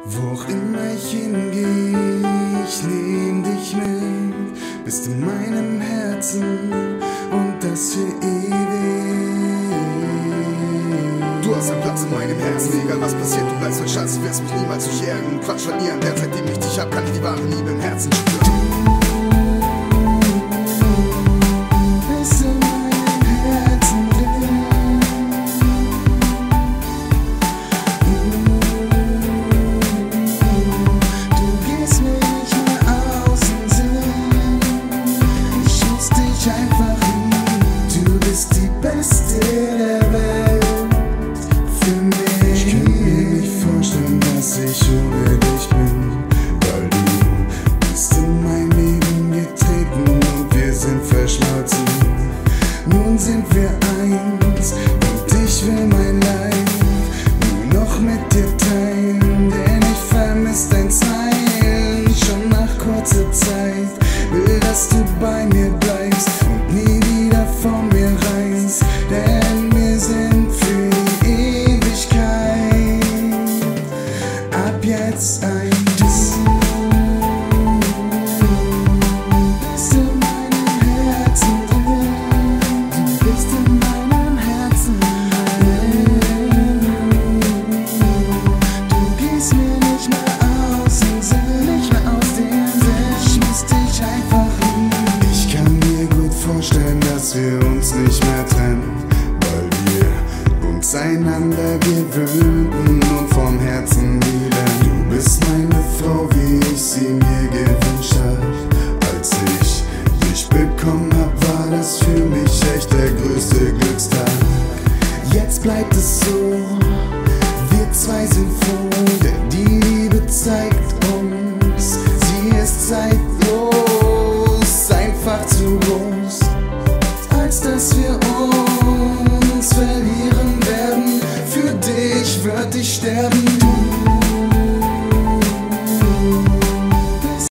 Wo auch immer ich hingehe, ich nehm dich mit, bist in meinem Herzen und das für ewig. Du hast einen Platz in meinem Herzen, egal was passiert, du bleibst mein Schatz, du wirst mich niemals durch Ärgen und Quatsch verlieren, denn seitdem ich dich hab, kann ich die wahre Liebe im Herzen spüren. Nun sind wir eins und ich will mein Life nur noch mit dir teilen, denn ich vermiss dein Sein schon nach kurzer Zeit. Will, dass du bei mir bleibst und nie wieder von mir reist, denn wir sind für die Ewigkeit ab jetzt ein Du. Dass wir uns nicht mehr trennen, weil wir uns einander gewöhnten und vom Herzen lieben. Du bist meine Frau, wie ich sie mir gewünscht hab. Als ich dich bekommen hab, war das für mich echt der größte Glückstag. Jetzt bleibt es so, wir zwei sind froh, denn die Liebe zeigt uns, sie ist zeitlos, einfach zu groß, dass wir uns verlieren werden. Für dich würd ich sterben.